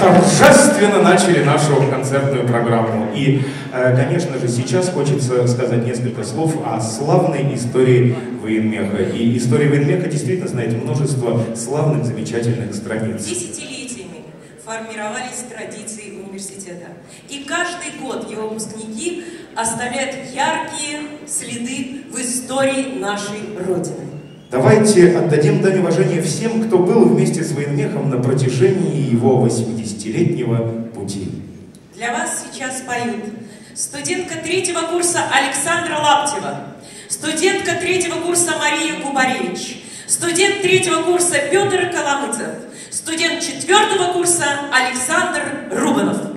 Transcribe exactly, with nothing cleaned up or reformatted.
торжественно начали нашу концертную программу. И, конечно же, сейчас хочется сказать несколько слов о славной истории военмеха. И история военмеха действительно, знаете, множество славных, замечательных страниц. Десятилетиями формировались традиции университета. И каждый год его выпускники оставляют яркие следы в истории нашей Родины. Давайте отдадим дань уважения всем, кто был вместе с военмехом на протяжении его восьмидесятилетнего пути. Для вас сейчас поют студентка третьего курса Александра Лаптева, студентка третьего курса Мария Губаревич, студент третьего курса Петр Коломыцев, студент четвертого курса Александр Рубанов.